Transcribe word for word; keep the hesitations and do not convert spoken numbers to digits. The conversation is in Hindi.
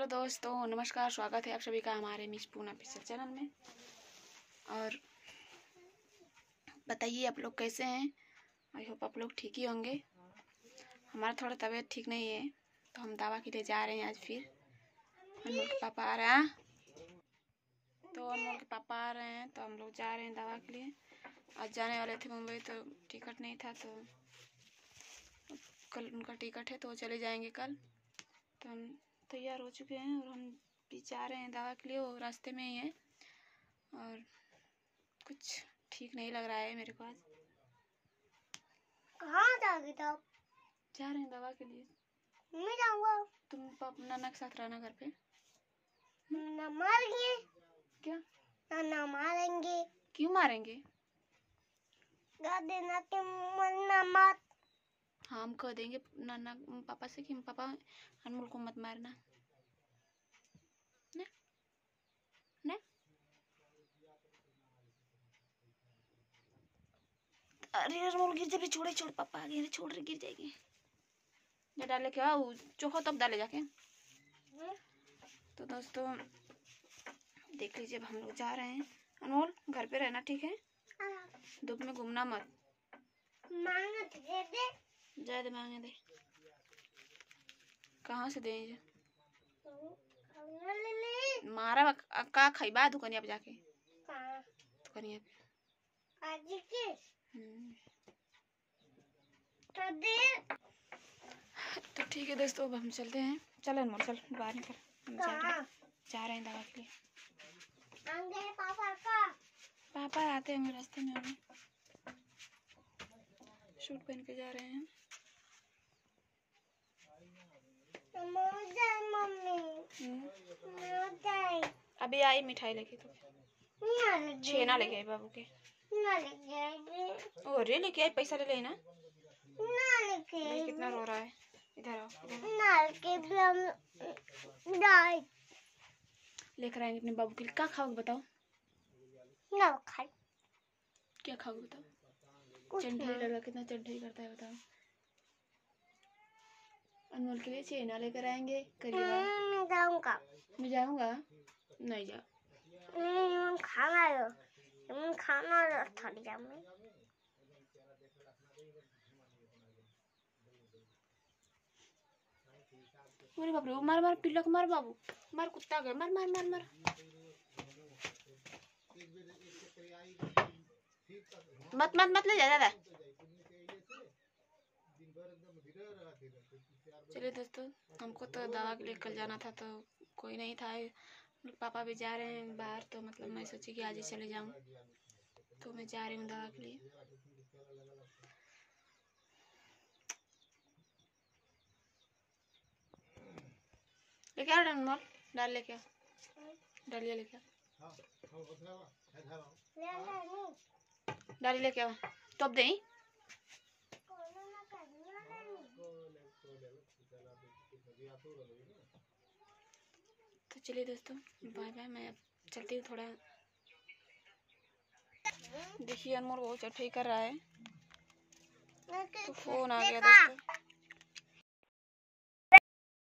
हेलो दोस्तों, नमस्कार। स्वागत है आप सभी का हमारे मिस पूना पिक्चर चैनल में। और बताइए आप लोग कैसे हैं। आई होप आप लोग ठीक ही होंगे। हमारा थोड़ा तबीयत ठीक नहीं है तो हम दवा के लिए जा रहे हैं आज। फिर अनमोल के पापा आ रहे हैं तो अनमोल के पापा आ रहे हैं तो हम लोग जा रहे हैं दवा के लिए। आज जाने वाले थे मुंबई तो टिकट नहीं था, तो कल उनका टिकट है तो वो चले जाएंगे कल। तो हम तैयार हो चुके हैं और हम भी जा रहे हैं दवा के लिए। वो रास्ते में ही है और कुछ ठीक नहीं लग रहा है मेरे को। आज कहाँ जाओगे तब? जा रहे हैं दवा के लिए। मैं जाऊँगा। तुम पापा नाना के साथ रहना घर पे। नाना मारेंगे। क्या? नाना मारेंगे। क्यों मारेंगे? गा देना कि मरना मत। हाँ, हम कह देंगे नाना पापा से कि पापा अनमोल को मत मारना ने? ने? अरे अनमोल गिर जाए। छोड़े छोड़ पापा आ गए। छोड़ रहे गिर जाएगी। जा डाले क्या चोखो तब डाले जाके। तो दोस्तों देख लीजिए, अब हम लोग जा रहे हैं। अनमोल घर पे रहना, ठीक है? धूप में घूमना मत। मांगे दे दे। जा दे, मांगे दे। कहाँ से दे? ले ले। मारा का खैबा दुकानिया पे जाके। कहाँ? दुकानिया पे आज के हम्म तो दे। तो ठीक है दोस्तों, अब हम चलते हैं। चल अनमोल चल बाहर निकल। हम जा रहे हैं जा रहे हैं दवा के लिए। आंगे पापा का पापा आते हैं रास्ते में। हमें सूट पहन के जा रहे हैं। मम्मी अभी आई मिठाई लेके। तो छेना लेके आई बाबू के। अरे लेके आई, पैसा ले लेना। कितना रो रहा है। इधर आओ, लेकर आएंगे अपने बाबू के लिए। क्या खाओगे बताओ? क्या खाओगे बताओ? चंडई लड़का कितना चंडई करता है बताओ। अनमोल के लिए छेना लेकर आएंगे। मैं जाऊंगा। मैं जाऊंगा। नहीं जा। खाना लो खाना लो थालिया में। अरे बाप रे, मार मार पिल्ला को मार बाबू। मार कुत्ता गए। मार मार मार मार मत मत मत ले जा दादा। चलिए दोस्तों, हमको तो दवा के लिए कल जाना था तो कोई नहीं था। पापा भी जा रहे हैं बाहर, तो मतलब मैं सोची कि आज ही चले जाऊं, तो मैं जा रही हूँ दवा के लिए। लेके आओ अनमोल, डाल लेके आओ। डालिए लेके आओ। डाली लेके आओ तब दे। तो चलिए दोस्तों, बाय बाय। मैं अब चलती हूँ थोड़ा। देखिए अनमोल बहुत चटाई कर रहा है तो फोन आ गया दोस्तों।